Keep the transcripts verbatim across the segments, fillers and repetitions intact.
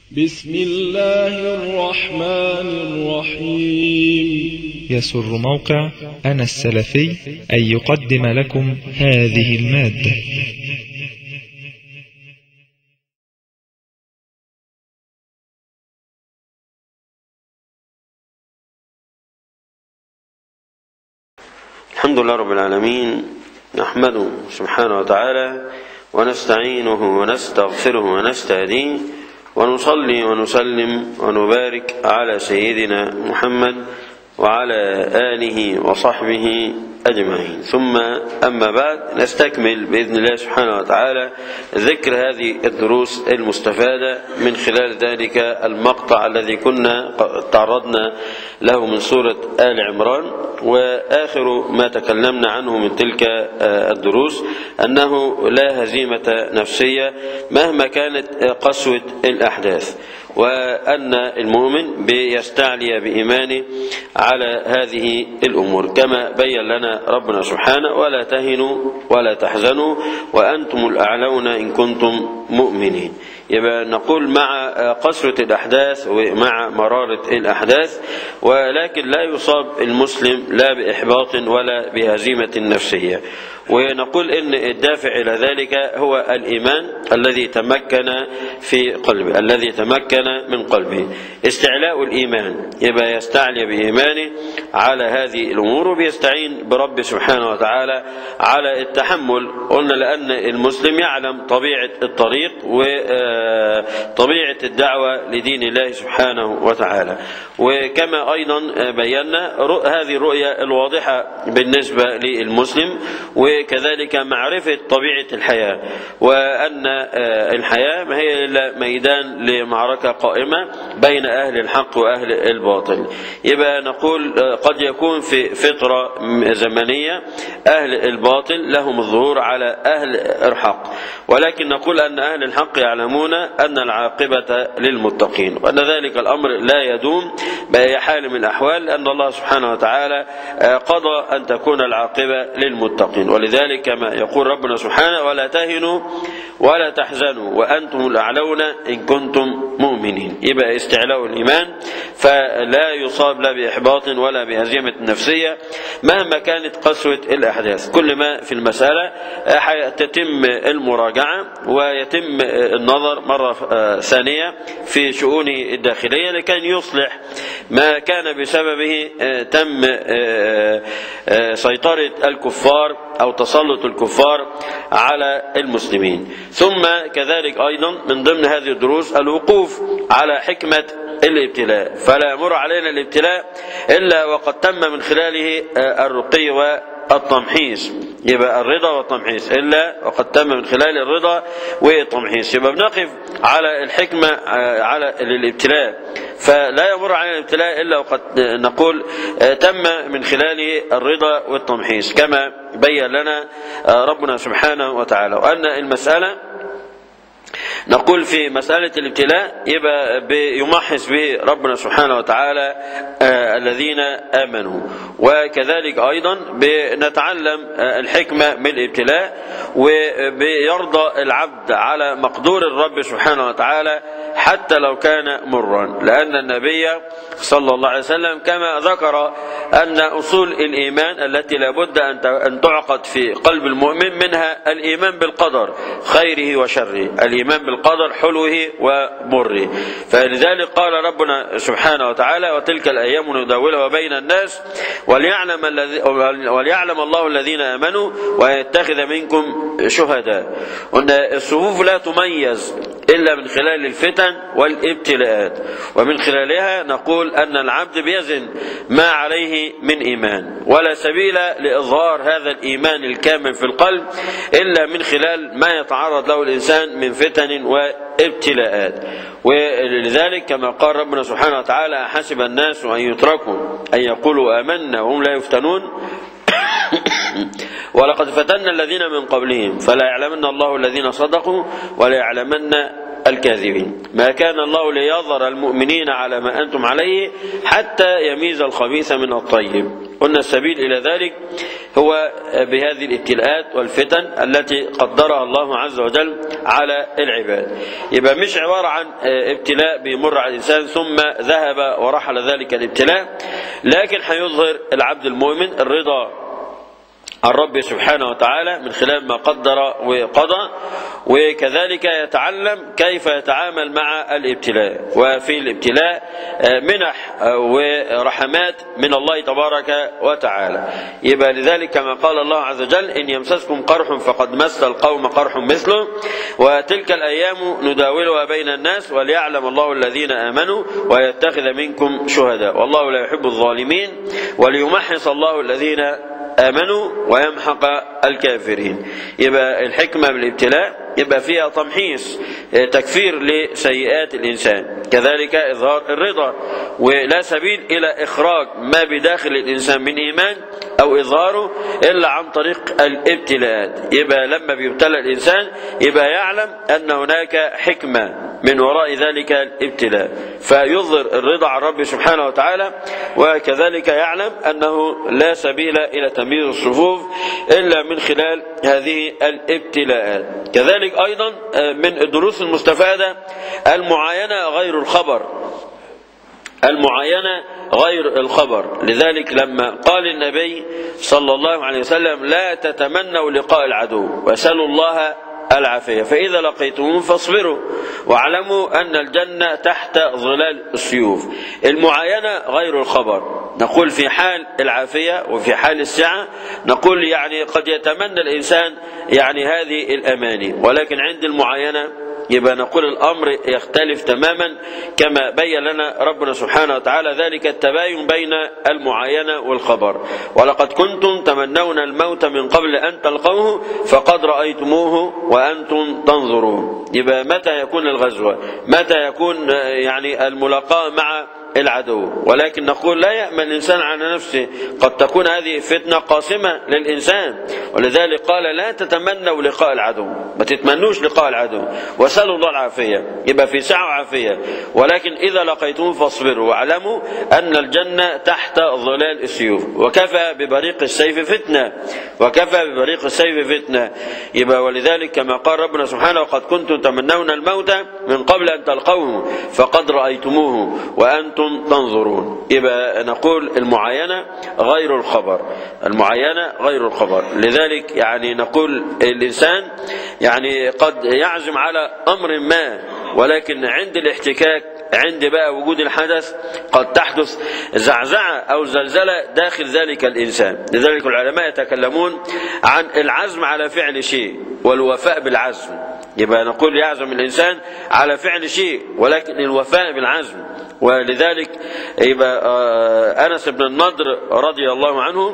بسم الله الرحمن الرحيم. يسر موقع أنا السلفي أن يقدم لكم هذه المادة. الحمد لله رب العالمين، نحمده سبحانه وتعالى ونستعينه ونستغفره ونستهديه ونصلي ونسلم ونبارك على سيدنا محمد وعلى آله وصحبه أجمعين. ثم أما بعد، نستكمل بإذن الله سبحانه وتعالى ذكر هذه الدروس المستفادة من خلال ذلك المقطع الذي كنا تعرضنا له من سورة آل عمران. وآخر ما تكلمنا عنه من تلك الدروس أنه لا هزيمة نفسية مهما كانت قسوة الأحداث، وأن المؤمن بيستعلي بإيمانه على هذه الأمور كما بين لنا ربنا سبحانه: ولا تهنوا ولا تحزنوا وأنتم الأعلون إن كنتم مؤمنين. يبقى نقول مع قسوة الأحداث ومع مرارة الأحداث، ولكن لا يصاب المسلم لا بإحباط ولا بهزيمة نفسية. ونقول إن الدافع إلى ذلك هو الإيمان الذي تمكن في قلبه، الذي تمكن من قلبه، استعلاء الإيمان. يبقى يستعلي بإيمانه على هذه الأمور وبيستعين برب سبحانه وتعالى على التحمل. قلنا لأن المسلم يعلم طبيعة الطريق وطبيعة الدعوة لدين الله سبحانه وتعالى. وكما أيضا بينا هذه الرؤية الواضحة بالنسبة للمسلم، وكذلك معرفة طبيعة الحياة، وأن الحياة ما هي إلا ميدان لمعركة قائمة بين أهل الحق وأهل الباطل. يبقى نقول قد يكون في فترة زمنية أهل الباطل لهم الظهور على أهل الحق، ولكن نقول أن أهل الحق يعلمون أن العاقبة للمتقين، وأن ذلك الأمر لا يدوم بأي حال من الأحوال، أن الله سبحانه وتعالى قضى أن تكون العاقبة للمتقين. ولذلك كما يقول ربنا سبحانه: ولا تهنوا ولا تحزنوا وأنتم الأعلون إن كنتم مؤمنين. يبقى استعلاء الإيمان، فلا يصاب لا بإحباط ولا بهزيمة نفسية مهما كانت قسوة الأحداث. كل ما في المسألة تتم المراجعة ويتم النظر مرة ثانية في شؤونه الداخلية لكي يصلح ما كان بسببه تم سيطرة الكفار أو تسلط الكفار على المسلمين. ثم كذلك أيضا من ضمن هذه الدروس الوقوف على حكمة الابتلاء، فلا يمر علينا الابتلاء إلا وقد تم من خلاله الرقي والتمحيص. يبقى الرضا والتمحيص إلا وقد تم من خلال الرضا والتمحيص. يبقى بنقف على الحكمة على الابتلاء، فلا يمر علينا الابتلاء إلا وقد نقول تم من خلاله الرضا والتمحيص كما بين لنا ربنا سبحانه وتعالى. وأن المسألة نقول في مسألة الابتلاء يبقى يمحص به ربنا سبحانه وتعالى الذين آمنوا، وكذلك أيضا بنتعلم الحكمة من الابتلاء، وبيرضى العبد على مقدور الرب سبحانه وتعالى حتى لو كان مرا، لأن النبي صلى الله عليه وسلم كما ذكر أن أصول الإيمان التي لابد أن تعقد في قلب المؤمن منها الإيمان بالقدر خيره وشره، الإيمان بالقدر حلوه ومره. فلذلك قال ربنا سبحانه وتعالى: وتلك الأيام نداولها بين الناس وليعلم, وليعلم الله الذين آمنوا ويتخذ منكم شهداء. وأن الصفوف لا تميز إلا من خلال الفتن والابتلاءات، ومن خلالها نقول أن العبد بيزن ما عليه من إيمان، ولا سبيل لإظهار هذا الإيمان الكامل في القلب إلا من خلال ما يتعرض له الإنسان من فتن وابتلاءات. ولذلك كما قال ربنا سبحانه وتعالى: حسب الناس أن يتركوا أن يقولوا آمنا وهم لا يفتنون ولقد فتنا الذين من قبلهم فلا يعلمن الله الذين صدقوا ولا يعلمن الكاذبين. ما كان الله ليظهر المؤمنين على ما أنتم عليه حتى يميز الخبيث من الطيب. قلنا السبيل إلى ذلك هو بهذه الابتلاءات والفتن التي قدرها الله عز وجل على العباد. يبقى مش عبارة عن ابتلاء بيمر على الإنسان ثم ذهب ورحل ذلك الابتلاء، لكن هيظهر العبد المؤمن الرضا الرب سبحانه وتعالى من خلال ما قدر وقضى، وكذلك يتعلم كيف يتعامل مع الابتلاء. وفي الابتلاء منح ورحمات من الله تبارك وتعالى. يبقى لذلك كما قال الله عز وجل: إن يمسسكم قرح فقد مس القوم قرح مثله وتلك الأيام نداولها بين الناس وليعلم الله الذين آمنوا ويتخذ منكم شهداء والله لا يحب الظالمين وليمحص الله الذين آمنوا ويمحق الكافرين. يبقى الحكمة بالابتلاء يبقى فيها تمحيص، تكفير لسيئات الإنسان، كذلك إظهار الرضا، ولا سبيل إلى إخراج ما بداخل الإنسان من إيمان أو إظهاره إلا عن طريق الابتلاءات. يبقى لما بيبتلى الإنسان يبقى يعلم أن هناك حكمة من وراء ذلك الابتلاء، فيظهر الرضا عن رب سبحانه وتعالى، وكذلك يعلم أنه لا سبيل إلى تمييز الصفوف إلا من خلال هذه الابتلاءات. كذلك أيضا من الدروس المستفادة المعاينة غير الخبر، المعاينة غير الخبر. لذلك لما قال النبي صلى الله عليه وسلم: لا تتمنوا لقاء العدو واسألوا الله العافية فإذا لقيتموه فاصبروا واعلموا أن الجنة تحت ظلال السيوف. المعاينة غير الخبر. نقول في حال العافية وفي حال السعة نقول يعني قد يتمنى الإنسان يعني هذه الأماني، ولكن عند المعاينة يبقى نقول الأمر يختلف تماما كما بين لنا ربنا سبحانه وتعالى ذلك التباين بين المعاينة والخبر. ولقد كنتم تمنون الموت من قبل أن تلقوه فقد رأيتموه وأنتم تنظرون. يبقى متى يكون الغزوة، متى يكون يعني الملاقاة مع العدو، ولكن نقول لا يأمن الإنسان على نفسه، قد تكون هذه فتنة قاسمة للإنسان، ولذلك قال: لا تتمنوا لقاء العدو، ما تتمنوش لقاء العدو وسألوا الله العافية. يبقى في سعة وعافية، ولكن إذا لقيتم فاصبروا واعلموا أن الجنة تحت ظلال السيوف. وكفى ببريق السيف فتنة، وكفى ببريق السيف فتنة. يبقى ولذلك كما قال ربنا سبحانه: وقد كنتم تمنون الموت من قبل أن تلقوه فقد رأيتموه وأنتم تنظرون. يبقى نقول المعاينة غير الخبر، المعاينة غير الخبر. لذلك يعني نقول الإنسان يعني قد يعزم على أمر ما، ولكن عند الاحتكاك، عند بقى وجود الحدث، قد تحدث زعزعة أو زلزلة داخل ذلك الإنسان. لذلك العلماء يتكلمون عن العزم على فعل شيء والوفاء بالعزم. يبقى نقول يعزم الإنسان على فعل شيء ولكن الوفاء بالعزم. ولذلك يبقى أنس بن النضر رضي الله عنه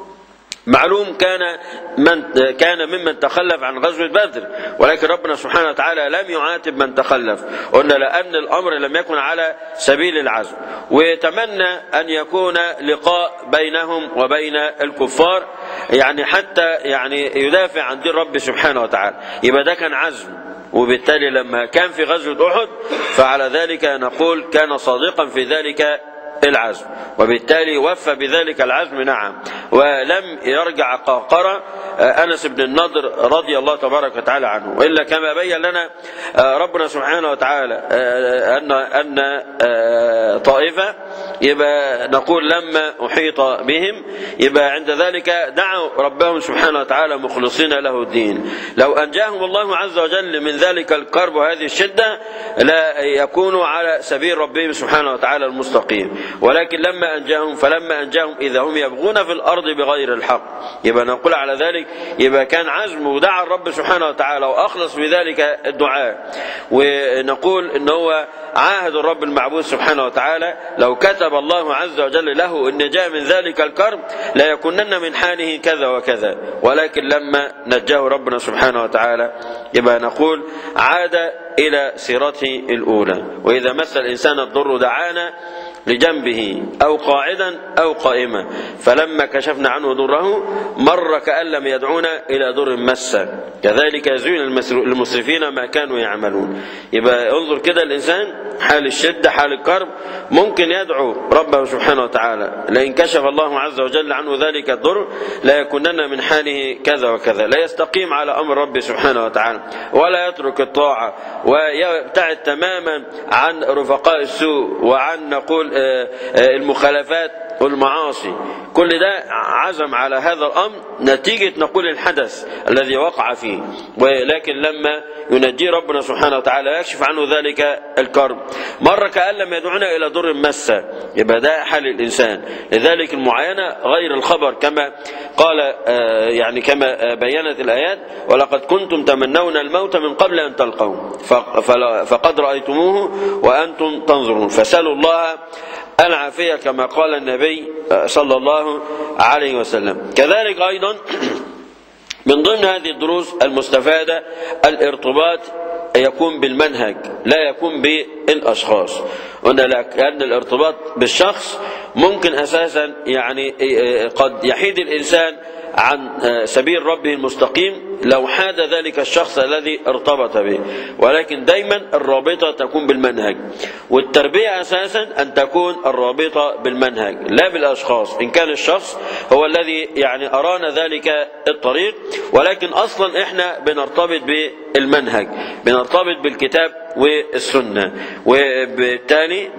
معلوم كان من كان ممن تخلف عن غزوة بدر، ولكن ربنا سبحانه وتعالى لم يعاتب من تخلف، قلنا لأن الأمر لم يكن على سبيل العزم، ويتمنى أن يكون لقاء بينهم وبين الكفار يعني حتى يعني يدافع عن دين رب سبحانه وتعالى. يبقى ده كان عزم، وبالتالي لما كان في غزوة أحد فعلى ذلك نقول كان صادقا في ذلك العزم، وبالتالي وفى بذلك العزم نعم، ولم يرجع قهقرة أنس بن النضر رضي الله تبارك وتعالى عنه. وإلا كما بين لنا ربنا سبحانه وتعالى أن أن طائفة يبقى نقول لما أحيط بهم يبقى عند ذلك دعوا ربهم سبحانه وتعالى مخلصين له الدين. لو أنجاهم الله عز وجل من ذلك الكرب وهذه الشدة لا يكونوا على سبيل ربهم سبحانه وتعالى المستقيم، ولكن لما أنجاهم فلما أنجاهم إذا هم يبغون في الأرض بغير الحق. يبقى نقول على ذلك يبقى كان عزم ودعا الرب سبحانه وتعالى وأخلص في ذلك الدعاء، ونقول إن هو عاهد الرب المعبود سبحانه وتعالى لو كتب الله عز وجل له النجاة من ذلك الكرب لا يكونن من حاله كذا وكذا، ولكن لما نجاه ربنا سبحانه وتعالى يبقى نقول عاد إلى سيرته الأولى. وإذا مس الإنسان الضر دعانا لجنبه أو قاعدا أو قائما فلما كشفنا عنه ضره مر كأن لم يدعونا إلى ضر مسه كذلك يزين المسرفين ما كانوا يعملون. يبقى انظر كده الإنسان حال الشدة حال الكرب ممكن يدعو ربه سبحانه وتعالى لئن كشف الله عز وجل عنه ذلك الضر لا يكونن من حاله كذا وكذا، لا يستقيم على أمر ربه سبحانه وتعالى ولا يترك الطاعة ويبتعد تماما عن رفقاء السوء وعن نقول المخالفات والمعاصي. كل ده عزم على هذا الأمر نتيجة نقول الحدث الذي وقع فيه، ولكن لما ينجي ربنا سبحانه وتعالى يكشف عنه ذلك الكرب مرة كأن لم يدعونا إلى ضر مسه، يبقى ده حال الإنسان. لذلك المعاينة غير الخبر كما قال يعني كما بينت الآيات ولقد كنتم تمنون الموت من قبل أن تلقوه فقد رأيتموه وأنتم تنظرون فسألوا الله العافية كما قال النبي صلى الله عليه وسلم. كذلك أيضا من ضمن هذه الدروس المستفادة الارتباط يكون بالمنهج لا يكون بالأشخاص. قلنا لك أن الارتباط بالشخص ممكن أساسا يعني قد يحيد الإنسان عن سبيل ربه المستقيم لو حاد ذلك الشخص الذي ارتبط به، ولكن دايما الرابطة تكون بالمنهج، والتربية أساسا أن تكون الرابطة بالمنهج لا بالأشخاص. إن كان الشخص هو الذي يعني أرانا ذلك الطريق، ولكن أصلا إحنا بنرتبط بالمنهج، بنرتبط بالكتاب والسنة، وبالتالي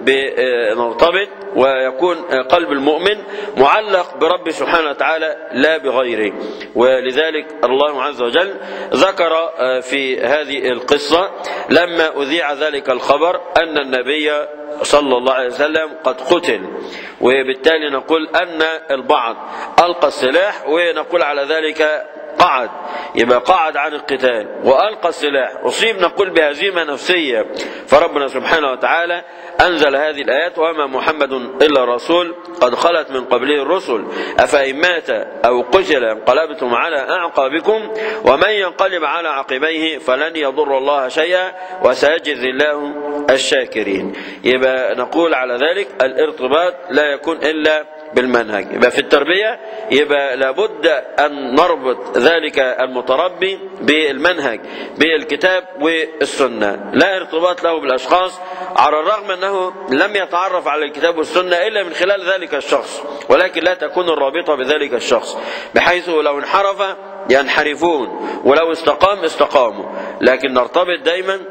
بنرتبط ويكون قلب المؤمن معلق برب سبحانه وتعالى لا بغيره. ولذلك الله عز وجل ذكر في هذه القصة لما أذيع ذلك الخبر أن النبي صلى الله عليه وسلم قد قتل، وبالتالي نقول أن البعض ألقى السلاح ونقول على ذلك قعد، يبقى قعد عن القتال وألقى السلاح، أصيب نقول بهزيمة نفسية. فربنا سبحانه وتعالى أنزل هذه الآيات وما محمد إلا رسول قد خلت من قبله الرسل أفإن مات أو قتل انقلبتم على أعقابكم ومن ينقلب على عقبيه فلن يضر الله شيئا وسيجزي الله الشاكرين. يبقى نقول على ذلك الارتباط لا يكون إلا بالمنهج. يبقى في التربية يبقى لابد أن نربط ذلك المتربي بالمنهج بالكتاب والسنة، لا ارتباط له بالأشخاص على الرغم أنه لم يتعرف على الكتاب والسنة إلا من خلال ذلك الشخص، ولكن لا تكون الرابطة بذلك الشخص بحيث لو انحرف ينحرفون ولو استقام استقاموا، لكن نرتبط دايما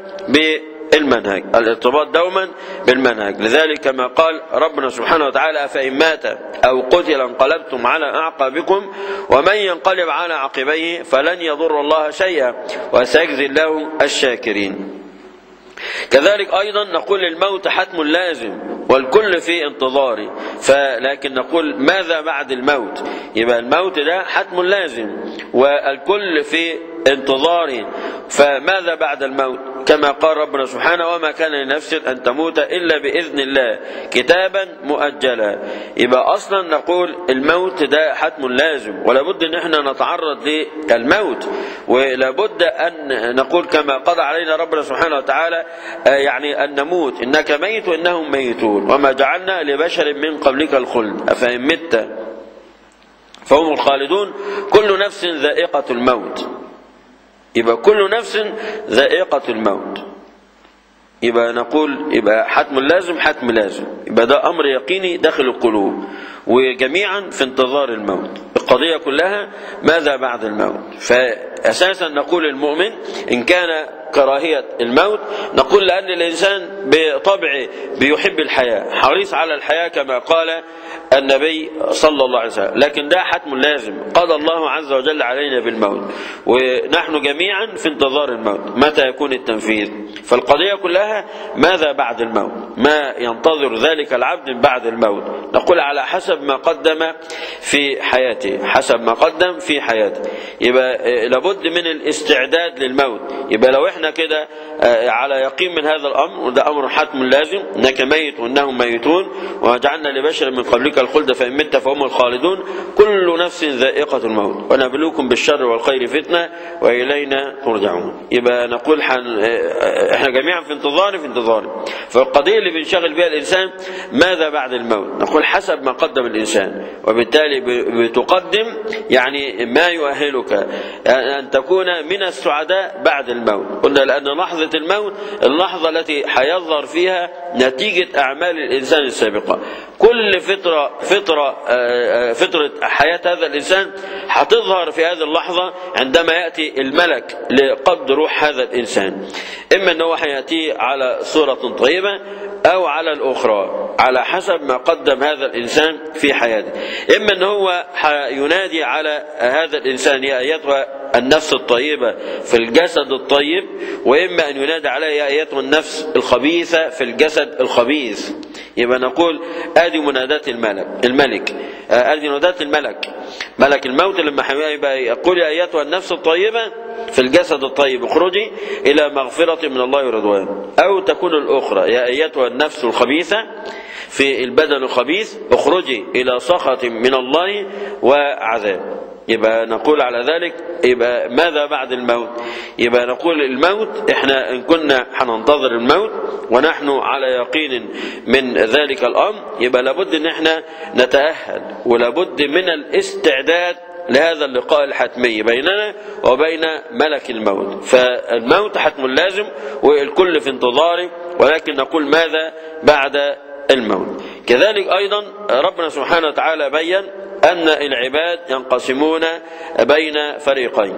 بالمنهج، الارتباط دوما بالمنهج. لذلك كما قال ربنا سبحانه وتعالى أفإن مات أو قتل انقلبتم على أعقابكم ومن ينقلب على عقبيه فلن يضر الله شيئا وسيجزي الله الشاكرين. كذلك أيضا نقول الموت حتم لازم والكل في انتظاره، فلكن نقول ماذا بعد الموت؟ يبقى الموت ده حتم لازم والكل في انتظاره، فماذا بعد الموت؟ كما قال ربنا سبحانه وما كان لنفس أن تموت إلا بإذن الله كتابا مؤجلا. يبقى أصلا نقول الموت ده حتم لازم ولابد أن احنا نتعرض للموت، ولابد أن نقول كما قضى علينا ربنا سبحانه وتعالى يعني أن نموت إنك ميت وإنهم ميتون وما جعلنا لبشر من قبلك الخلد أفإن مت فهم الخالدون كل نفس ذائقة الموت. يبقى كل نفس ذائقة الموت، يبقى نقول يبقى حتم لازم حتم لازم، يبقى ده أمر يقيني داخل القلوب وجميعا في انتظار الموت. القضية كلها ماذا بعد الموت؟ فأساسا نقول المؤمن إن كان كراهية الموت نقول لأن الإنسان بطبعه بيحب الحياة حريص على الحياة كما قال النبي صلى الله عليه وسلم، لكن ده حتم لازم قضى الله عز وجل علينا بالموت ونحن جميعا في انتظار الموت متى يكون التنفيذ. فالقضية كلها ماذا بعد الموت، ما ينتظر ذلك العبد بعد الموت. نقول على حسب ما قدم في حياته، حسب ما قدم في حياته، يبقى لابد من الاستعداد للموت. يبقى لو احنا كده على يقين من هذا الأمر وده أمر حتم لازم إنك ميت وإنهم ميتون وجعلنا لبشر من قبلك الخلد فإن مت فهم الخالدون كل نفس ذائقة الموت ونبلوكم بالشر والخير فتنة وإلينا ترجعون. يبقى نقول احنا جميعا في انتظار في انتظار. فالقضية اللي بنشغل بها الإنسان ماذا بعد الموت؟ نقول حسب ما قدم الإنسان، وبالتالي بتقدم يعني ما يؤهلك أن تكون من السعداء بعد الموت. قلنا لأن لحظة الموت اللحظة التي حيظهر فيها نتيجة أعمال الإنسان السابقة. كل فترة فترة فترة حياة هذا الإنسان هتظهر في هذه اللحظة عندما يأتي الملك لقبض روح هذا الإنسان، إما أنه هيأتي على صورة طيبة أو على الأخرى على حسب ما قدم هذا الإنسان في حياته. إما أنه هو ينادي على هذا الإنسان يا أيتها النفس الطيبة في الجسد الطيب، وإما أن ينادي عليه يا أيتها النفس الخبيثة في الجسد الخبيث. يبقى نقول آدي منادات الملك الملك آدي منادات الملك ملك الموت لما يبقى يقول يا أيتها النفس الطيبة في الجسد الطيب اخرجي إلى مغفرة من الله ورضوان. أو تكون الأخرى يا أيتها النفس الخبيثة في البدن الخبيث اخرجي إلى سخط من الله وعذاب. يبقى نقول على ذلك يبقى ماذا بعد الموت؟ يبقى نقول الموت احنا ان كنا هننتظر الموت ونحن على يقين من ذلك الامر، يبقى لابد ان احنا نتأهل ولابد من الاستعداد لهذا اللقاء الحتمي بيننا وبين ملك الموت. فالموت حتم لازم والكل في انتظاره، ولكن نقول ماذا بعد الموت؟ كذلك ايضا ربنا سبحانه وتعالى بين أن العباد ينقسمون بين فريقين،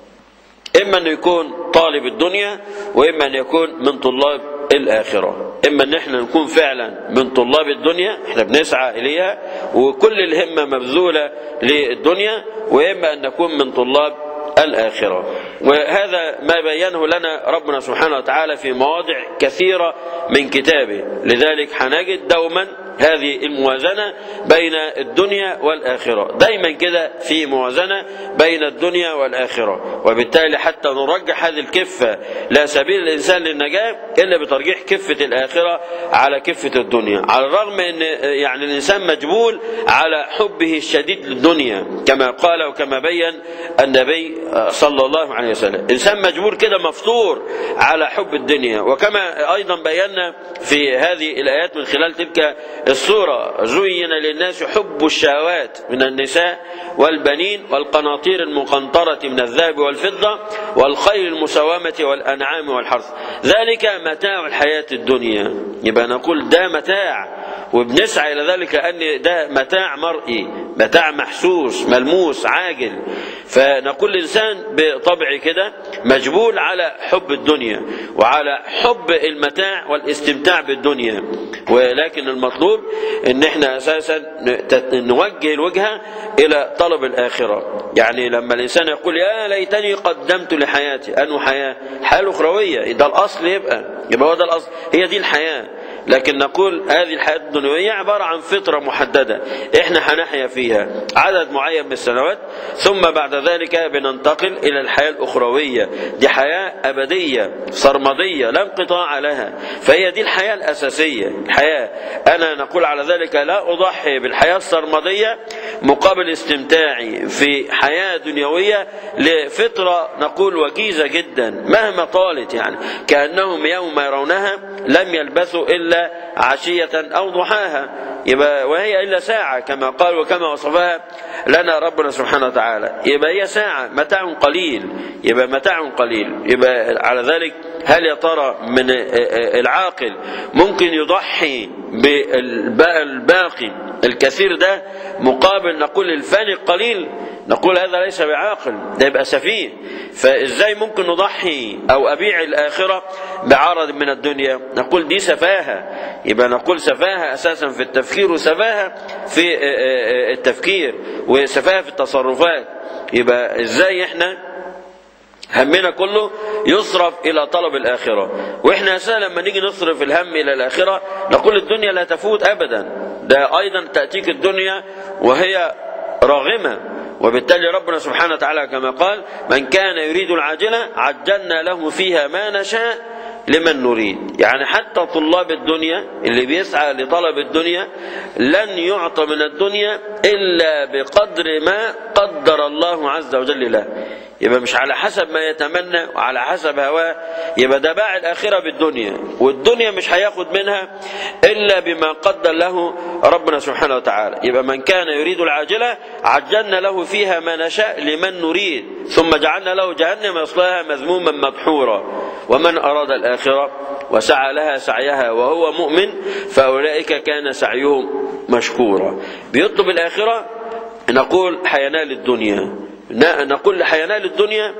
إما أن يكون طالب الدنيا وإما أن يكون من طلاب الآخرة. إما أن احنا نكون فعلا من طلاب الدنيا احنا بنسعى إليها وكل الهمة مبذولة للدنيا، وإما أن نكون من طلاب الآخرة. وهذا ما بينه لنا ربنا سبحانه وتعالى في مواضع كثيرة من كتابه. لذلك هنجد دوما هذه الموازنة بين الدنيا والآخرة، دايما كده في موازنة بين الدنيا والآخرة. وبالتالي حتى نرجح هذه الكفة لا سبيل الإنسان للنجاة إلا بترجيح كفة الآخرة على كفة الدنيا، على الرغم أن يعني الإنسان مجبول على حبه الشديد للدنيا كما قال وكما بين النبي صلى الله عليه وسلم. إنسان مجبول كده مفطور على حب الدنيا، وكما أيضا بينا في هذه الآيات من خلال تلك الصورة زين للناس حب الشهوات من النساء والبنين والقناطير المقنطرة من الذهب والفضة والخيل المسومة والأنعام والحرث ذلك متاع الحياة الدنيا. يبقى نقول ده متاع وبنسعى إلى ذلك أن ده متاع مرئي، متاع محسوس ملموس عاجل. فنقول الإنسان بطبع كده مجبول على حب الدنيا وعلى حب المتاع والاستمتاع بالدنيا، ولكن المطلوب ان احنا اساسا نوجه الوجهة الى طلب الآخرة. يعني لما الإنسان يقول يا ليتني قدمت لحياتي، أنه حياة حياة أخروية، ده الأصل، يبقى يبقى هو ده الأصل، هي دي الحياة. لكن نقول هذه الحياة الدنيوية عبارة عن فترة محددة احنا هنحيا فيها عدد معين من السنوات، ثم بعد ذلك بننتقل إلى الحياة الأخروية، دي حياة أبدية سرمدية لا انقطاع لها. فهي دي الحياة الأساسية الحياة. أنا نقول على ذلك لا أضحي بالحياة السرمدية مقابل استمتاعي في حياة دنيوية لفترة نقول وجيزة جدا مهما طالت، يعني كأنهم يوم يرونها لم يلبثوا إلا عشية أو ضحاها، يبقى وهي إلا ساعة كما قال وكما وصفها لنا ربنا سبحانه وتعالى. يبقى هي ساعة متاع قليل، يبقى متاع قليل. يبقى على ذلك هل يا ترى من العاقل ممكن يضحي بالباقي الكثير ده مقابل نقول الفاني القليل؟ نقول هذا ليس بعاقل، ده يبقى سفيه. فإزاي ممكن نضحي أو أبيع الآخرة بعرض من الدنيا؟ نقول دي سفاهة. يبقى نقول سفاهة أساسا في التفكير وسفاهة في التفكير وسفاهة في التصرفات. يبقى إزاي إحنا همنا كله يصرف إلى طلب الآخرة، وإحنا أساسا لما نيجي نصرف الهم إلى الآخرة نقول الدنيا لا تفوت أبدا، ده أيضا تأتيك الدنيا وهي راغمة. وبالتالي ربنا سبحانه وتعالى كما قال من كان يريد العاجلة عجلنا له فيها ما نشاء لمن نريد. يعني حتى طلاب الدنيا اللي بيسعى لطلب الدنيا لن يعطى من الدنيا إلا بقدر ما قدر الله عز وجل له. يبقى مش على حسب ما يتمنى وعلى حسب هواه، يبقى ده باع الآخرة بالدنيا، والدنيا مش هياخد منها إلا بما قدر له ربنا سبحانه وتعالى. يبقى من كان يريد العاجلة عجلنا له فيها ما نشاء لمن نريد ثم جعلنا له جهنم يصلاها مذموما مدحورا. ومن أراد الآخرة وسعى لها سعيها وهو مؤمن فأولئك كان سعيهم مشكورا. بيطلب الآخرة نقول حينال الدنيا، نقول حينال الدنيا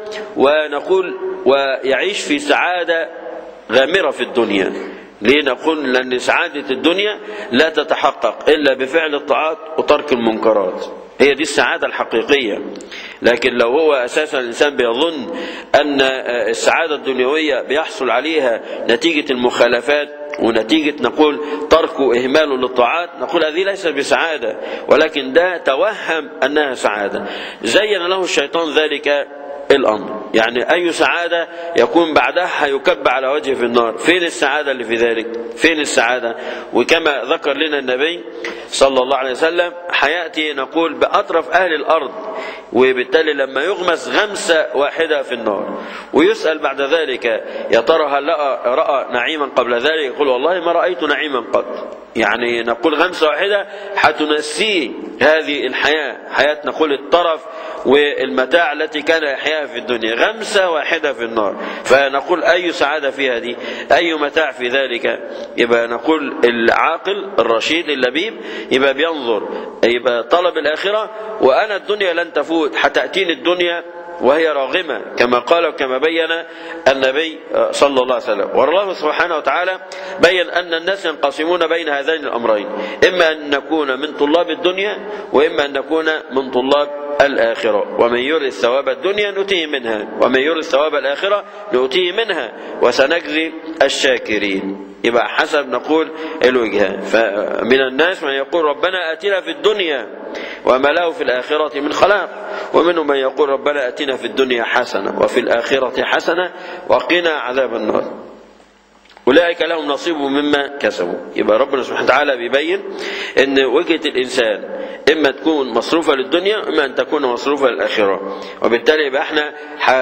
ونقول ويعيش في سعادة غامرة في الدنيا. ليه نقول؟ لأن سعادة الدنيا لا تتحقق إلا بفعل الطاعات وترك المنكرات، هي دي السعادة الحقيقية. لكن لو هو أساسا الإنسان بيظن أن السعادة الدنيوية بيحصل عليها نتيجة المخالفات ونتيجة نقول ترك وإهماله للطاعات، نقول هذه ليست بسعادة، ولكن ده توهم أنها سعادة. زين له الشيطان ذلك الأمر. يعني أي سعادة يكون بعدها يكب على وجهه في النار. فين السعادة اللي في ذلك؟ فين السعادة؟ وكما ذكر لنا النبي صلى الله عليه وسلم حياتي نقول بأطرف أهل الأرض، وبالتالي لما يغمس غمسة واحدة في النار ويسأل بعد ذلك يا ترى هل رأى نعيما قبل ذلك؟ يقول والله ما رأيت نعيما قط. يعني نقول غمسة واحدة حتنسيه هذه الحياة، حياة نقول الطرف والمتاع التي كان يحياها في الدنيا، غمسة واحدة في النار. فنقول أي سعادة فيها دي؟ أي متاع في ذلك؟ يبقى نقول العاقل الرشيد اللبيب يبقى بينظر، يبقى طلب الآخرة وأنا الدنيا لن تفوت، حتأتيني الدنيا وهي راغمة كما قال وكما بين النبي صلى الله عليه وسلم. والله سبحانه وتعالى بين أن الناس ينقسمون بين هذين الأمرين، إما أن نكون من طلاب الدنيا وإما أن نكون من طلاب الآخرة. ومن يرد ثواب الدنيا نؤتيه منها ومن يرد ثواب الآخرة نؤتيه منها وسنجزي الشاكرين. يبقى حسب نقول الوجهة. فمن الناس من يقول ربنا آتنا في الدنيا وما له في الآخرة من خلاق، ومنهم من يقول ربنا آتنا في الدنيا حسنة وفي الآخرة حسنة وقنا عذاب النار. أولئك لهم نصيب مما كسبوا. يبقى ربنا سبحانه وتعالى بيبين أن وجهة الإنسان إما تكون مصروفة للدنيا إما أن تكون مصروفة للآخرة. وبالتالي يبقى احنا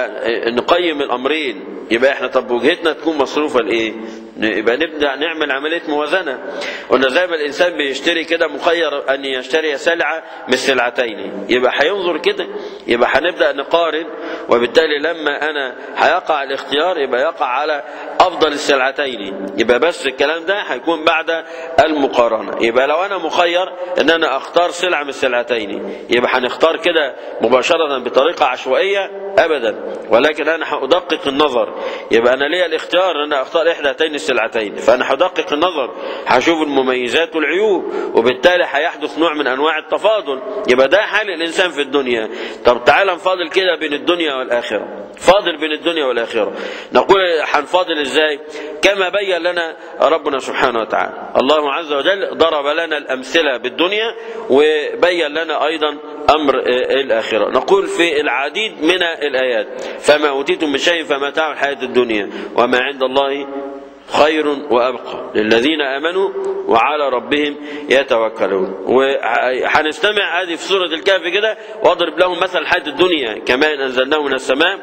نقيم الأمرين. يبقى احنا طب وجهتنا تكون مصروفة لإيه؟ يبقى نبدأ نعمل عملية موازنة. قلنا زي ما الإنسان بيشتري كده مخير أن يشتري سلعة من سلعتين، يبقى هينظر كده، يبقى هنبدأ نقارن. وبالتالي لما أنا هيقع الاختيار يبقى يقع على أفضل السلعتين. يبقى بس الكلام ده هيكون بعد المقارنة. يبقى لو أنا مخير أن أنا أختار سلعة من السلعتين يبقى هنختار كده مباشرة بطريقة عشوائية أبدا، ولكن أنا هأدقق النظر. يبقى أنا ليا الاختيار أن أنا أختار إحدى هاتين السلعتين، فأنا هدقق النظر، هشوف المميزات والعيوب، وبالتالي هيحدث نوع من أنواع التفاضل. يبقى ده حال الإنسان في الدنيا. طب تعالى نفاضل كده بين الدنيا والآخرة، فاضل بين الدنيا والآخرة. نقول هنفاضل إزاي؟ كما بين لنا ربنا سبحانه وتعالى. الله عز وجل ضرب لنا الأمثلة بالدنيا وبين لنا أيضا أمر الآخرة. نقول في العديد من الآيات فما أوتيتم من شيء فمتاع الحياة الدنيا وما عند الله خير وأبقى للذين آمنوا وعلى ربهم يتوكلون. وحنستمع هذه في سورة الكهف كده، واضرب لهم مثل الحياة الدنيا كماء أنزلناه من السماء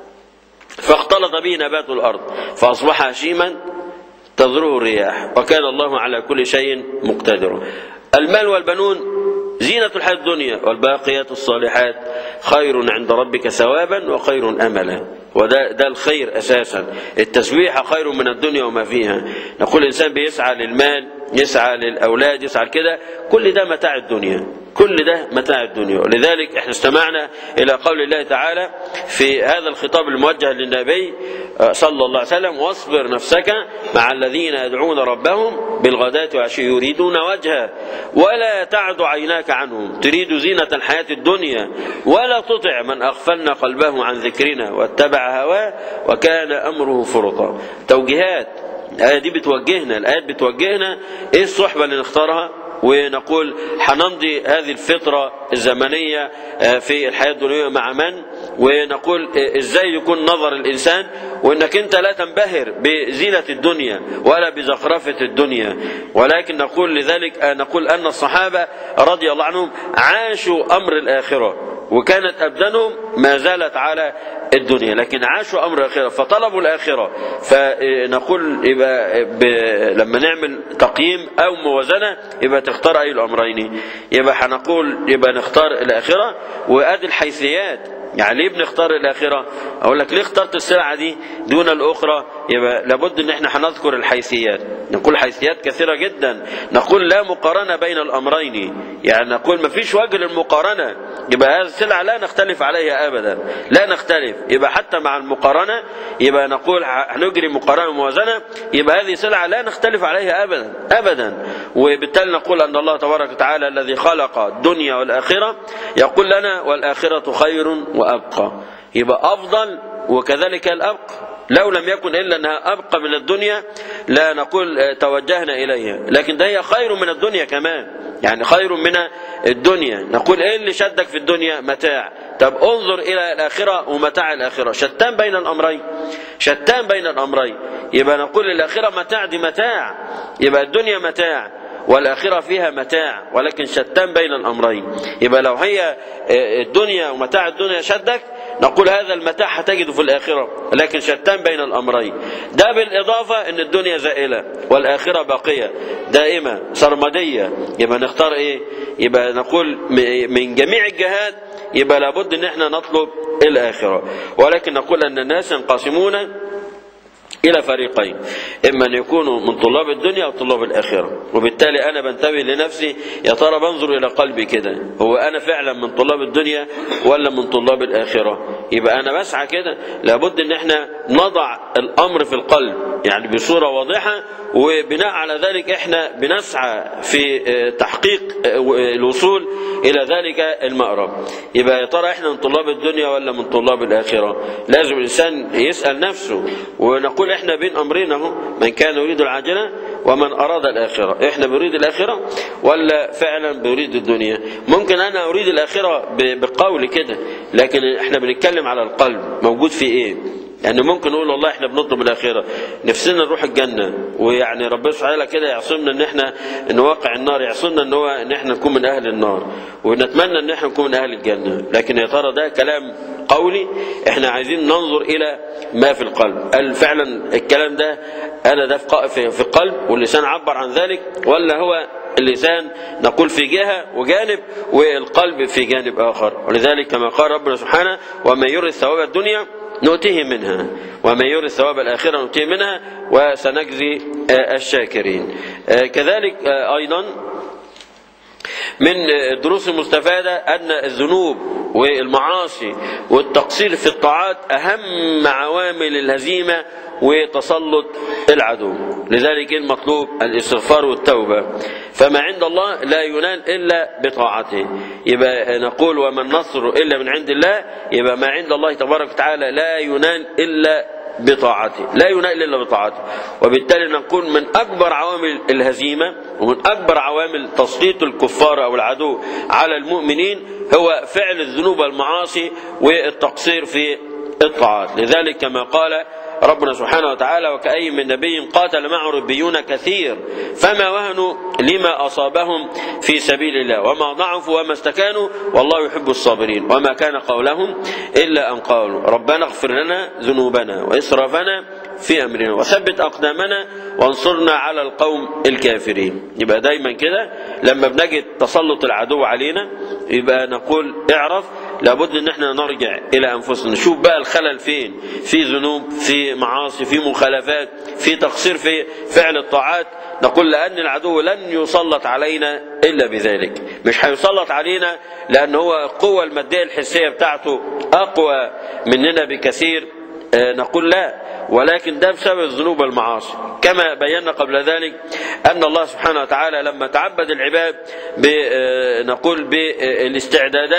فاختلط به نبات الأرض فأصبح هشيما تذروه الرياح وكان الله على كل شيء مقتدر. المال والبنون زينة الحياة الدنيا والباقيات الصالحات خير عند ربك ثوابا وخير أملا. وده ده الخير أساسا. التسبيح خير من الدنيا وما فيها. نقول الإنسان بيسعى للمال، يسعى للأولاد، يسعى كده، كل ده متاع الدنيا، كل ده متاع الدنيا. ولذلك احنا استمعنا إلى قول الله تعالى في هذا الخطاب الموجه للنبي صلى الله عليه وسلم: واصبر نفسك مع الذين يدعون ربهم بالغداة والعشي يريدون وجهه ولا تعد عيناك عنهم تريد زينة الحياة الدنيا ولا تطع من أغفلنا قلبه عن ذكرنا واتبع هواه وكان أمره فرطا. توجيهات. الآية دي بتوجهنا، الآيات بتوجهنا إيه الصحبة اللي نختارها ونقول هنمضي هذه الفترة الزمنية في الحياة الدنيا مع من، ونقول ازاي يكون نظر الإنسان، وانك انت لا تنبهر بزينة الدنيا ولا بزخرفة الدنيا، ولكن نقول لذلك نقول أن الصحابة رضي الله عنهم عاشوا أمر الآخرة، وكانت أبدانهم ما زالت على الدنيا، لكن عاشوا أمر الآخرة فطلبوا الآخرة. فنقول يبقى لما نعمل تقييم أو موازنة يبقى تختار أي الأمرين، يبقى هنقول يبقى نختار الآخرة. وأدي الحيثيات، يعني ليه بنختار الآخرة؟ أقول لك ليه اخترت السلعة دي دون الأخرى؟ يبقى لابد ان احنا هنذكر الحيثيات، نقول حيثيات كثيرة جدا، نقول لا مقارنة بين الأمرين، يعني نقول ما فيش وجه للمقارنة، يبقى هذه السلعة لا نختلف عليها أبدا، لا نختلف، يبقى حتى مع المقارنة يبقى نقول هنجري مقارنة موازنة، يبقى هذه سلعة لا نختلف عليها أبدا أبدا. وبالتالي نقول أن الله تبارك وتعالى الذي خلق الدنيا والآخرة يقول لنا والآخرة خير وأبقى، يبقى أفضل وكذلك الأبقى، لو لم يكن إلا أنها أبقى من الدنيا لا نقول توجهنا إليها، لكن ده هي خير من الدنيا كمان، يعني خير من الدنيا. نقول إيه اللي شدك في الدنيا؟ متاع. طب انظر إلى الآخرة ومتاع الآخرة، شتان بين الأمرين، شتان بين الأمرين. يبقى نقول الآخرة متاع، دي متاع، يبقى الدنيا متاع والآخرة فيها متاع، ولكن شتان بين الأمرين. يبقى لو هي الدنيا ومتاع الدنيا شدك نقول هذا المتاع هتجده في الآخرة، لكن شتان بين الأمرين. ده بالإضافة أن الدنيا زائلة والآخرة باقية دائمة سرمدية، يبقى نختار إيه؟ يبقى نقول من جميع الجهات يبقى لابد أن احنا نطلب الآخرة. ولكن نقول أن الناس ينقسمون إلى فريقين، إما أن يكونوا من طلاب الدنيا أو طلاب الآخرة. وبالتالي أنا بنتبه لنفسي، يا ترى بنظر إلى قلبي كده، هو أنا فعلا من طلاب الدنيا ولا من طلاب الآخرة؟ يبقى أنا بسعى كده، لابد أن احنا نضع الأمر في القلب يعني بصورة واضحة، وبناء على ذلك احنا بنسعى في تحقيق الوصول إلى ذلك المأرب. يبقى يا ترى احنا من طلاب الدنيا ولا من طلاب الآخرة؟ لازم الإنسان يسأل نفسه، ونقول احنا بين أمرين اهو، من كان يريد العاجلة ومن أراد الآخرة، احنا بنريد الآخرة ولا فعلا بنريد الدنيا؟ ممكن أنا أريد الآخرة بقول كده، لكن احنا بنتكلم على القلب موجود في ايه؟ يعني ممكن نقول والله احنا بنطلب الآخرة، نفسنا نروح الجنة، ويعني ربنا سبحانه كده يعصمنا ان احنا نواقع النار، يعصمنا ان هو ان احنا نكون من اهل النار، ونتمنى ان احنا نكون من اهل الجنة. لكن يا ترى ده كلام قولي؟ احنا عايزين ننظر الى ما في القلب، هل فعلا الكلام ده انا ده في القلب واللسان عبر عن ذلك، ولا هو اللسان نقول في جهة وجانب والقلب في جانب آخر؟ ولذلك كما قال ربنا سبحانه ومن يرد ثواب الدنيا نؤتيه منها ومن يرد ثواب الآخرة نؤتيه منها وسنجزي الشاكرين. كذلك أيضا من الدروس المستفادة أن الذنوب والمعاصي والتقصير في الطاعات أهم عوامل الهزيمة وتسلط العدو، لذلك المطلوب الاستغفار والتوبة، فما عند الله لا ينال إلا بطاعته. يبقى نقول وما النصر إلا من عند الله، يبقى ما عند الله تبارك وتعالى لا ينال إلا بطاعته، لا ينال إلا بطاعته. وبالتالي نقول من أكبر عوامل الهزيمة ومن أكبر عوامل تسليط الكفار أو العدو على المؤمنين هو فعل الذنوب والمعاصي والتقصير في الطاعات. لذلك كما قال ربنا سبحانه وتعالى وكأي من نبي قاتل معه ربيون كثير فما وهنوا لما أصابهم في سبيل الله وما ضعفوا وما استكانوا والله يحب الصابرين وما كان قولهم إلا أن قالوا ربنا اغفر لنا ذنوبنا وإسرافنا في أمرنا وثبت أقدامنا وانصرنا على القوم الكافرين. يبقى دايما كده لما بنجد تسلط العدو علينا يبقى نقول اعرف لابد ان احنا نرجع الى انفسنا، نشوف بقى الخلل فين، في ذنوب، في معاصي، في مخالفات، في تقصير في فعل الطاعات. نقول لان العدو لن يسلط علينا الا بذلك، مش هيسلط علينا لان هو القوة المادية الحسية بتاعته اقوى مننا بكثير، نقول لا، ولكن ده بسبب الذنوب والمعاصي. كما بينا قبل ذلك أن الله سبحانه وتعالى لما تعبد العباد نقول بالاستعدادات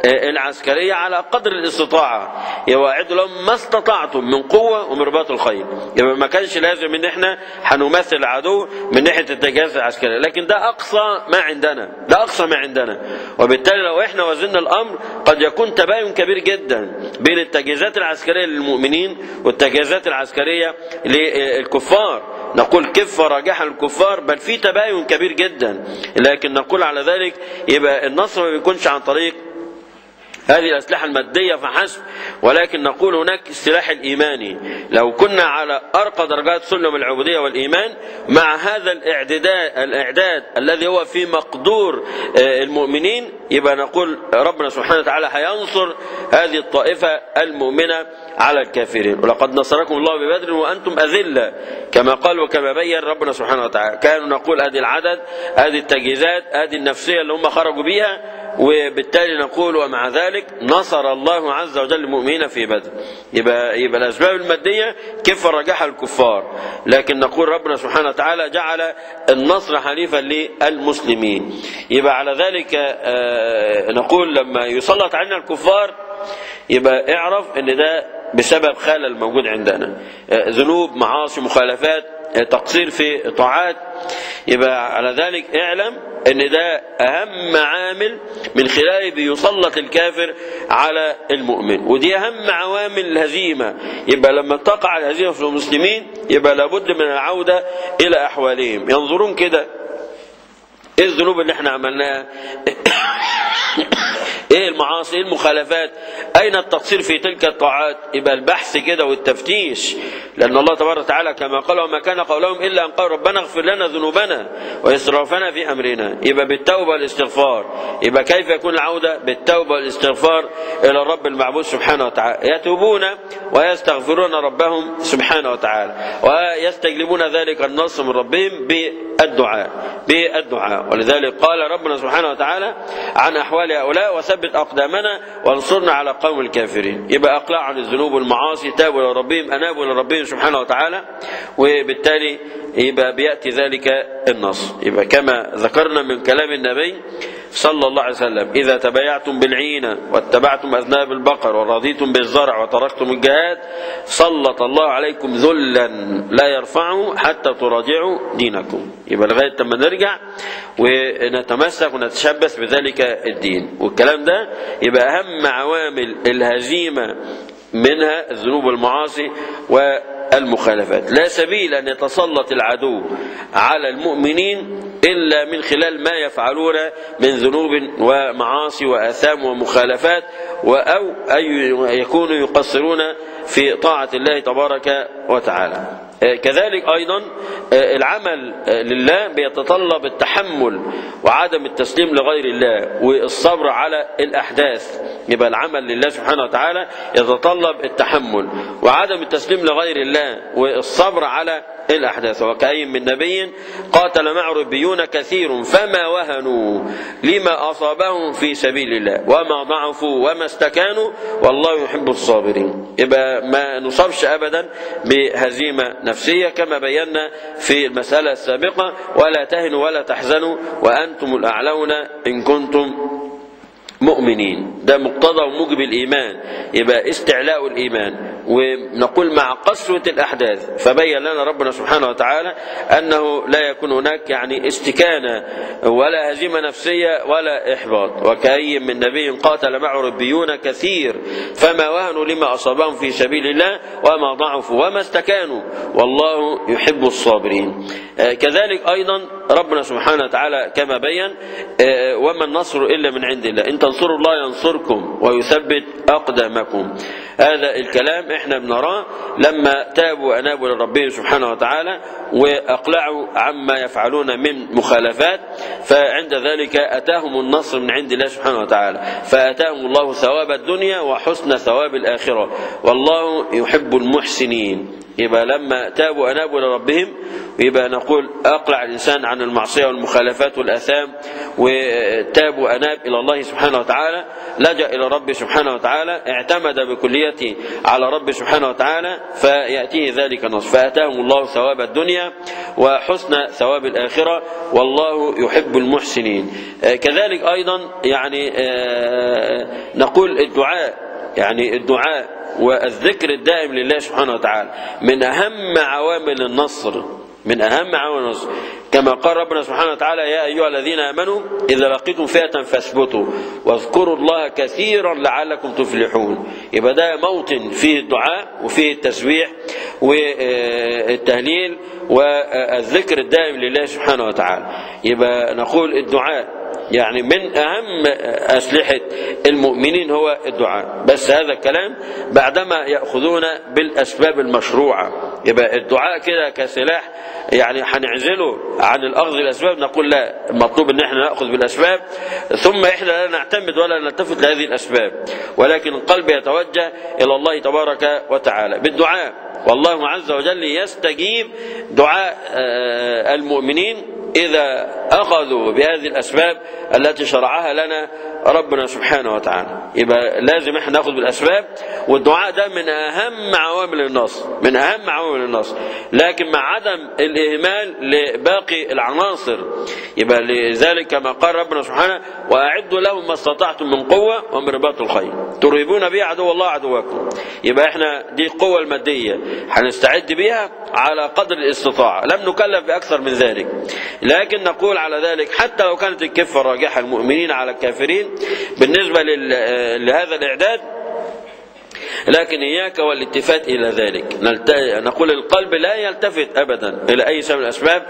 العسكرية على قدر الاستطاعة، يوعد لهم ما استطعتم من قوة ومن رباط الخيل. يبقى ما كانش لازم ان احنا هنمثل العدو من ناحية التجهيزات العسكرية، لكن ده اقصى ما عندنا، ده اقصى ما عندنا. وبالتالي لو احنا وزننا الامر قد يكون تباين كبير جدا بين التجهيزات العسكرية للمؤمنين والتجهيزات العسكرية للكفار. نقول كفة راجحة للكفار، بل في تباين كبير جدا، لكن نقول على ذلك يبقى النصر ما بيكونش عن طريق هذه الأسلحة المادية فحسب، ولكن نقول هناك السلاح الإيماني. لو كنا على أرقى درجات سلم العبودية والإيمان مع هذا الإعداد, الإعداد الذي هو في مقدور المؤمنين، يبقى نقول ربنا سبحانه وتعالى هينصر هذه الطائفة المؤمنة على الكافرين. ولقد نصركم الله ببدر وأنتم أذلة، كما قال وكما بين ربنا سبحانه وتعالى. كانوا نقول هذه العدد، هذه التجهيزات، هذه النفسية اللي هم خرجوا بيها، وبالتالي نقول ومع ذلك نصر الله عز وجل المؤمنين في بدر. يبقى يبقى الأسباب المادية كيف رجحها الكفار، لكن نقول ربنا سبحانه وتعالى جعل النصر حليفا للمسلمين. يبقى على ذلك نقول لما يسلط علينا الكفار يبقى اعرف ان ده بسبب خلل موجود عندنا، ذنوب، معاصي، مخالفات، تقصير في طاعات. يبقى على ذلك اعلم ان ده اهم عامل من خلاله بيسلط الكافر على المؤمن، ودي اهم عوامل الهزيمه. يبقى لما تقع الهزيمه في المسلمين يبقى لابد من العوده الى احوالهم، ينظرون كده ايه الذنوب اللي احنا عملناها، ايه المعاصي، ايه المخالفات، اين التقصير في تلك الطاعات. يبقى البحث كده والتفتيش، لان الله تبارك وتعالى كما قال وما كان قولهم الا ان قالوا ربنا اغفر لنا ذنوبنا واسرافنا في امرنا. يبقى بالتوبه والاستغفار. يبقى كيف يكون العوده؟ بالتوبه والاستغفار الى الرب المعبود سبحانه وتعالى، يتوبون ويستغفرون ربهم سبحانه وتعالى، ويستجلبون ذلك النصر من ربهم بالدعاء بالدعاء. ولذلك قال ربنا سبحانه وتعالى عن احوال هؤلاء وثبت اقدامنا وانصرنا على قوم الكافرين. يبقى اقلع عن الذنوب والمعاصي، تابوا الى ربهم، انابوا الى ربهم سبحانه وتعالى، وبالتالي يبقى بياتي ذلك النصر. يبقى كما ذكرنا من كلام النبي صلى الله عليه وسلم اذا تبايعتم بالعينه واتبعتم اذناب البقر ورضيتم بالزرع وتركتم الجهاد سلط الله عليكم ذلا لا يرفعه حتى تراجعوا دينكم. يبقى لغايه لما نرجع ونتمسك ونتشبث بذلك الدين. والكلام ده يبقى اهم عوامل الهزيمه، منها الذنوب والمعاصي والمخالفات. لا سبيل ان يتسلط العدو على المؤمنين إلا من خلال ما يفعلون من ذنوب ومعاصي وآثام ومخالفات، أو أن يكونوا يقصرون في طاعة الله تبارك وتعالى. كذلك أيضا العمل لله بيتطلب التحمل وعدم التسليم لغير الله والصبر على الأحداث. يبقى العمل لله سبحانه وتعالى يتطلب التحمل وعدم التسليم لغير الله والصبر على الأحداث. وكأي من نبي قاتل معه ربيون كثير فما وهنوا لما أصابهم في سبيل الله وما ضعفوا وما استكانوا والله يحب الصابرين. يبقى ما نصابش أبدا بهزيمة نفسية كما بينا في المسألة السابقة، ولا تهنوا ولا تحزنوا وأنتم الأعلون إن كنتم مؤمنين. ده مقتضى وموجب الإيمان، يبقى استعلاء الإيمان. ونقول مع قسوة الأحداث فبين لنا ربنا سبحانه وتعالى أنه لا يكون هناك يعني استكانة ولا هزيمة نفسية ولا إحباط. وكأي من نبي قاتل معه ربيون كثير فما وهنوا لما أصابهم في سبيل الله وما ضعفوا وما استكانوا والله يحب الصابرين. كذلك أيضا ربنا سبحانه وتعالى كما بين وما النصر إلا من عند الله إن تنصروا الله ينصركم ويثبت أقدامكم. هذا الكلام احنا بنراه لما تابوا وأنابوا لربهم سبحانه وتعالى وأقلعوا عما يفعلون من مخالفات، فعند ذلك أتاهم النصر من عند الله سبحانه وتعالى، فأتاهم الله ثواب الدنيا وحسن ثواب الآخرة والله يحب المحسنين. يبقى لما تابوا أنابوا لربهم، يبقى نقول أقلع الإنسان عن المعصية والمخالفات والآثام وتابوا أناب إلى الله سبحانه وتعالى، لجأ إلى رب سبحانه وتعالى، اعتمد بكليته على رب سبحانه وتعالى، فيأتيه ذلك النصر، فأتاهم الله ثواب الدنيا وحسن ثواب الآخرة، والله يحب المحسنين. كذلك أيضا يعني نقول الدعاء، يعني الدعاء والذكر الدائم لله سبحانه وتعالى من أهم عوامل النصر، من أهم عوامل النصر، كما قال ربنا سبحانه وتعالى: يا أيها الذين آمنوا إذا لقيتم فئة فاثبتوا واذكروا الله كثيرا لعلكم تفلحون. يبقى ده موطن فيه الدعاء وفيه التسبيح والتهليل والذكر الدائم لله سبحانه وتعالى. يبقى نقول الدعاء يعني من أهم أسلحة المؤمنين هو الدعاء، بس هذا الكلام بعدما يأخذون بالأسباب المشروعة. يبقى الدعاء كده كسلاح يعني هنعزله عن الأخذ بالأسباب، نقول لا، المطلوب ان احنا نأخذ بالأسباب ثم احنا لا نعتمد ولا نلتفت لهذه الأسباب، ولكن القلب يتوجه إلى الله تبارك وتعالى بالدعاء، والله عز وجل يستجيب دعاء المؤمنين إذا أخذوا بهذه الأسباب التي شرعها لنا ربنا سبحانه وتعالى. يبقى لازم احنا ناخذ بالأسباب، والدعاء ده من أهم عوامل النصر، من أهم عوامل النصر، لكن مع عدم الإهمال لباقي العناصر. يبقى لذلك كما قال ربنا سبحانه: وأعدوا لهم ما استطعتم من قوة ومن رباط الخيل ترهبون به عدو الله عدوكم. يبقى احنا دي القوة المادية هنستعد بها على قدر الاستطاعة، لم نكلف بأكثر من ذلك، لكن نقول على ذلك حتى لو كانت الكفة الراجحة المؤمنين على الكافرين بالنسبة لهذا الإعداد، لكن إياك والالتفات إلى ذلك. نقول القلب لا يلتفت أبدا إلى أي سبب من الأسباب،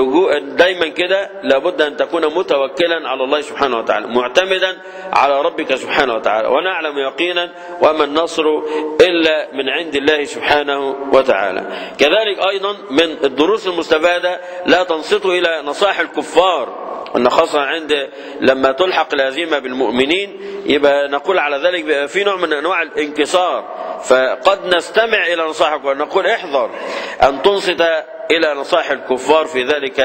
دايما كده لابد أن تكون متوكلا على الله سبحانه وتعالى، معتمدا على ربك سبحانه وتعالى، ونعلم يقينا وما النصر إلا من عند الله سبحانه وتعالى. كذلك أيضا من الدروس المستفادة لا تنصتوا إلى نصائح الكفار، أن خاصة عند لما تلحق الهزيمة بالمؤمنين يبقى نقول على ذلك بقى في نوع من أنواع الانكسار، فقد نستمع إلى نصائحك ونقول احذر أن تنصت إلى نصائح الكفار في ذلك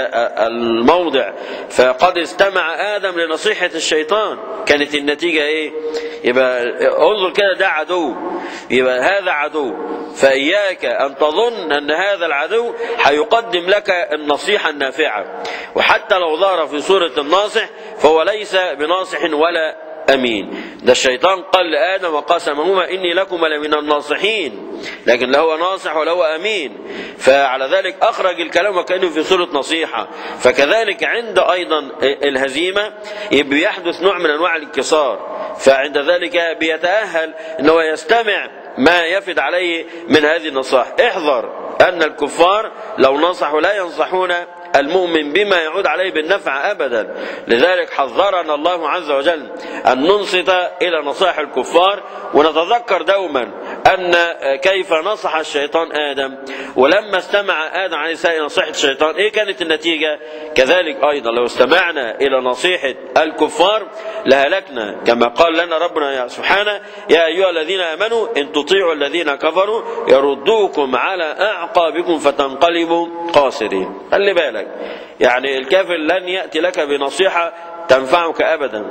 الموضع، فقد استمع آدم لنصيحة الشيطان، كانت النتيجة إيه؟ يبقى انظر كده، ده عدو، يبقى هذا عدو، فإياك أن تظن أن هذا العدو هيقدم لك النصيحة النافعة، وحتى لو ظهر في صورة الناصح فهو ليس بناصح ولا أمين. ده الشيطان قال لآدم وقاسمهما إني لكم لمن الناصحين، لكن لا هو ناصح ولا هو أمين، فعلى ذلك أخرج الكلام وكأنه في صورة نصيحة. فكذلك عند أيضا الهزيمة بيحدث نوع من أنواع الانكسار، فعند ذلك بيتأهل أنه يستمع ما يفد عليه من هذه النصائح. احذر أن الكفار لو نصحوا لا ينصحون المؤمن بما يعود عليه بالنفع أبدا، لذلك حذرنا الله عز وجل أن ننصت إلى نصائح الكفار، ونتذكر دوما أن كيف نصح الشيطان آدم، ولما استمع آدم عليه السلام إلى نصيحة الشيطان إيه كانت النتيجة؟ كذلك أيضا لو استمعنا إلى نصيحة الكفار لهلكنا، كما قال لنا ربنا سبحانه: يا أيها الذين آمنوا إن تطيعوا الذين كفروا يردوكم على أعقابكم فتنقلبوا خاسرين. خلي بالك، يعني الكافر لن يأتي لك بنصيحة تنفعك أبدا،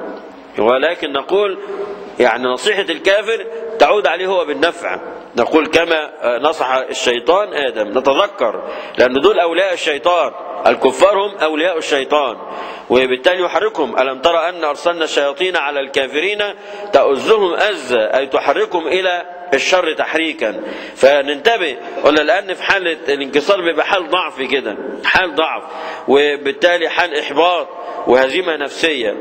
ولكن نقول يعني نصيحة الكافر تعود عليه هو بالنفع. نقول كما نصح الشيطان آدم، نتذكر لأن دول أولياء الشيطان، الكفار هم أولياء الشيطان، وبالتالي يحركهم. ألم ترى أن أرسلنا الشياطين على الكافرين تؤزهم أزا، أي تحركهم إلى الشر تحريكا. فننتبه، ولا لأن في حالة الانكسار بيبقى حال ضعف كده، حال ضعف، وبالتالي حال إحباط وهزيمة نفسية.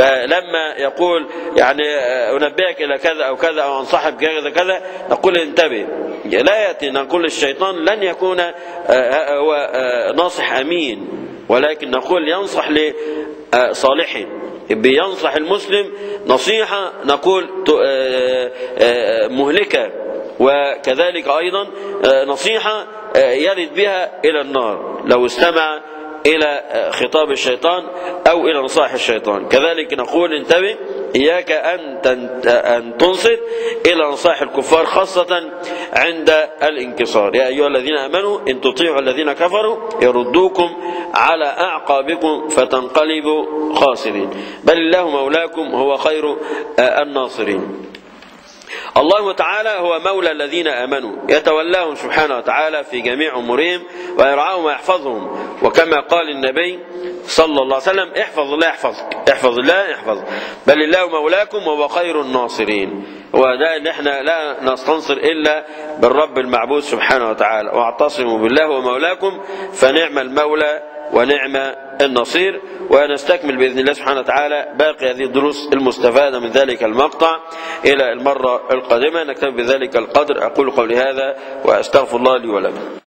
فلما يقول يعني أنبهك إلى كذا أو كذا أو أنصحك بكذا كذا، نقول انتبه، لا يأتي نقول الشيطان لن يكون هو ناصح أمين، ولكن نقول ينصح لصالح، بينصح المسلم نصيحة نقول مهلكة، وكذلك أيضا نصيحة يرد بها إلى النار لو استمع إلى خطاب الشيطان أو إلى نصائح الشيطان. كذلك نقول انتبه، إياك أن تنصت إلى نصائح الكفار خاصة عند الانكسار. يا أيها الذين آمنوا إن تطيعوا الذين كفروا يردوكم على أعقابكم فتنقلبوا خاسرين، بل الله مولاكم هو خير الناصرين. الله تعالى هو مولى الذين آمنوا، يتولاهم سبحانه وتعالى في جميع أمورهم ويرعاهم ويحفظهم، وكما قال النبي صلى الله عليه وسلم: احفظ الله يحفظك، احفظ الله يحفظك، بل الله مولاكم وهو خير الناصرين. وده اللي احنا لا نستنصر إلا بالرب المعبود سبحانه وتعالى، واعتصموا بالله ومولاكم فنعم المولى ونعم النصير. ونستكمل بإذن الله سبحانه وتعالى باقي هذه الدروس المستفادة من ذلك المقطع إلى المرة القادمة. نكتفي بذلك القدر. أقول قولي هذا وأستغفر الله لي ولكم.